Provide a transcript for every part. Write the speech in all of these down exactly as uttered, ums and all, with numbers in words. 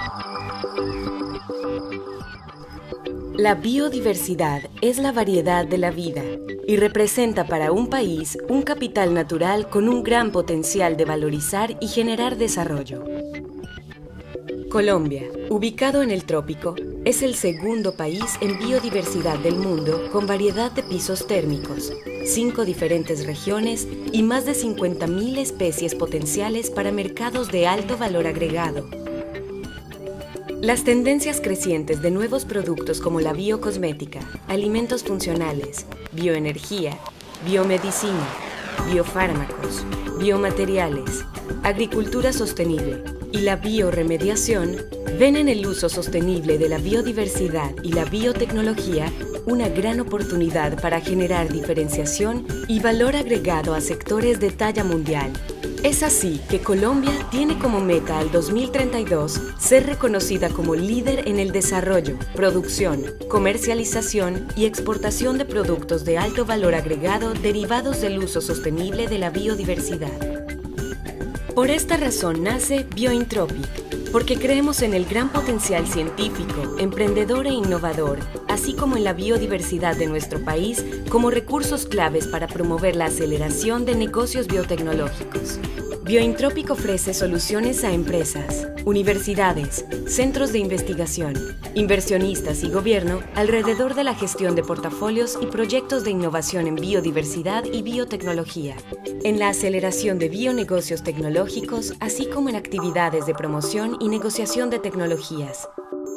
La biodiversidad es la variedad de la vida y representa para un país un capital natural con un gran potencial de valorizar y generar desarrollo. Colombia, ubicado en el trópico, es el segundo país en biodiversidad del mundo con variedad de pisos térmicos, cinco diferentes regiones y más de cincuenta mil especies potenciales para mercados de alto valor agregado. Las tendencias crecientes de nuevos productos como la biocosmética, alimentos funcionales, bioenergía, biomedicina, biofármacos, biomateriales, agricultura sostenible y la bioremediación ven en el uso sostenible de la biodiversidad y la biotecnología una gran oportunidad para generar diferenciación y valor agregado a sectores de talla mundial. Es así que Colombia tiene como meta al dos mil treinta y dos ser reconocida como líder en el desarrollo, producción, comercialización y exportación de productos de alto valor agregado derivados del uso sostenible de la biodiversidad. Por esta razón nace Biointropic, porque creemos en el gran potencial científico, emprendedor e innovador, así como en la biodiversidad de nuestro país como recursos claves para promover la aceleración de negocios biotecnológicos. Biointropic ofrece soluciones a empresas, universidades, centros de investigación, inversionistas y gobierno alrededor de la gestión de portafolios y proyectos de innovación en biodiversidad y biotecnología, en la aceleración de bionegocios tecnológicos, así como en actividades de promoción y negociación de tecnologías.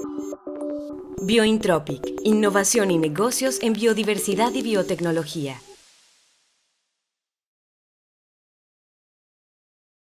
Biointropic, innovación y negocios en biodiversidad y biotecnología.